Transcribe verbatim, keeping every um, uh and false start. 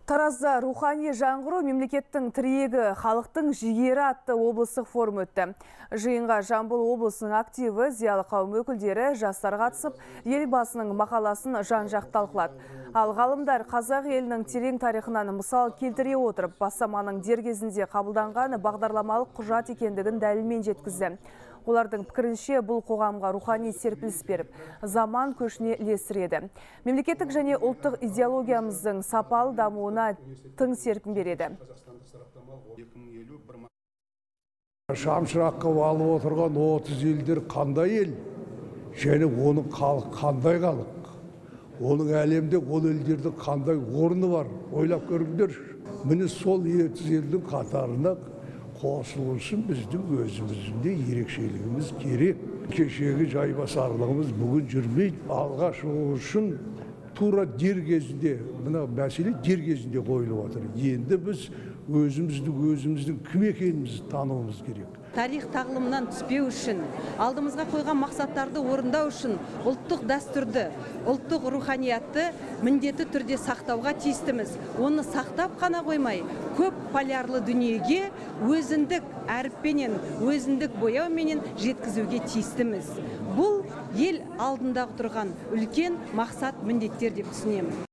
Таразда рухани жаңғыру мемлекеттің тірегі, халықтың жігері атты облыстық форум өтті. Жиынға Жамбыл облысының активі, зиялы қауым өкілдері, жастар қатысып, елбасының мақаласын жан-жақты талқылады. Ал ғалымдар қазақ елінің терең тарихынан мысал келтіре отырып, бастаманың дер кезінде қабылданған бағдарламалық құжат екендігін дәлелмен жеткізді. Олардың пікірінше бұл қоғамға рухани серпіліс беріп, заман көшіне ілестіреді. Мемлекеттік және ұлттық идеологиямыздың сапалы дамуына тың серпін береді. Шамшыраққа алып отырған отыз елдер қандай ел, және оның халық қандай халық, оның әлемде ол елдердің қандай орны бар, ойлап көріңдер. Міне сол отыз елдің қатарына қосылу үшін біздің өзіміздің де ерекшелігіміз керек. Кешегі жайбасарлығымыз бүгін жүрмейді. Алға шығу үшін тура дер кезінде, мына мәселе дер кезінде қойылып отыр. Енді біз өзіміздің өзіміздің кім екенімізді тануымыз керек. Тарих тағылымнан түспеу үшін, алдымызға қойған мақсаттарды орындау үшін ұлттық дәстүрді, ұлттық руханиятты міндетті түрде сақтауға тиістіміз. Оны сақтап қана қоймай, көп полярлы дүниеге өзіндік әріппенен, өзіндік бояуменен жеткізуге тиістіміз. Бұл ел алдындағы тұрған үлкен мақсат, міндеттер деп түсінемін.